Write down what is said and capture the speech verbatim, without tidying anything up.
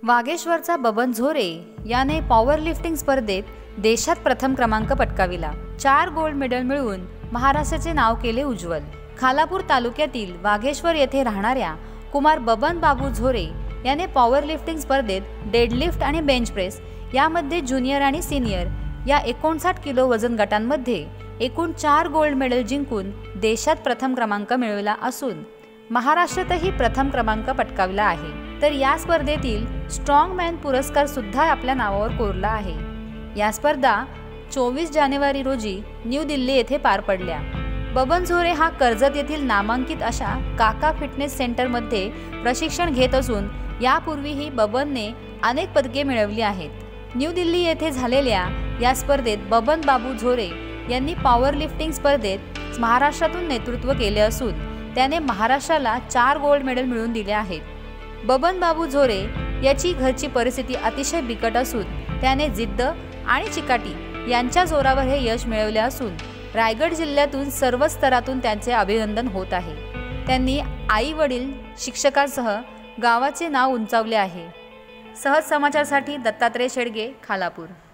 वागेश्वरचा बबन झोरे याने power lifting स्पर्धेत देशात प्रथम क्रमांक पटकाविला। चार गोल्ड मेडल मिळवून महाराष्ट्राचे नाव केले उज्ज्वल। खालापूर तालुक्यातील वागेश्वर येथे राहणाऱ्या कुमार बबन बाबू झोरे याने पॉवर लिफ्टिंग स्पर्धेत डेडलिफ्ट आणि बेंच प्रेस यामध्ये ज्युनियर आणि सीनियर या एकोणसाठ किलो वजन गटांमध्ये एकूण चार गोल्ड मेडल जिंकून देशात प्रथम क्रमांक मिळवला असून महाराष्ट्रातही प्रथम क्रमांक पटकावला आहे। तर या स्पर्धेतील स्ट्रॉंग मॅन पुरस्कार सुद्धा आपल्या नावावर कोरला आहे। या स्पर्धा चोवीस जानेवारी रोजी न्यू दिल्ली येथे पार पडल्या। बबन झोरे हा कर्जत येथील नामांकित अशा काका फिटनेस सेंटरमध्ये प्रशिक्षण घेत असून यापूर्वीही बबनने अनेक पदके मिळवली आहेत। न्यू दिल्ली येथे झालेल्या या स्पर्धेत बबन बाबू झोरे यांनी पॉवर लिफ्टिंग स्पर्धेत महाराष्ट्रातून नेतृत्व केले असून त्याने महाराष्ट्राला चार गोल्ड मेडल मिळवून दिले आहेत। बबन बाबू झोरे याची घरची परिस्थिती अतिशय बिकट असून त्याने जिद्द आणि चिकाटी यांच्या जोरावर हे यश मिळवले असून रायगड जिल्ह्यातून सर्व स्तरातून त्यांचे अभिनंदन होत आहे। त्यांनी आई वडील शिक्षकांसह गावाचे नाव उंचावले आहे। सहज समाचारसाठी दत्तात्रय शेडगे, खालापूर।